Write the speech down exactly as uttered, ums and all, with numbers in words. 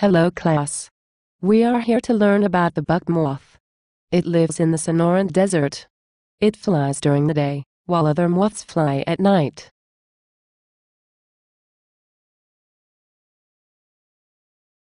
Hello class. We are here to learn about the buck moth. It lives in the Sonoran Desert. It flies during the day, while other moths fly at night.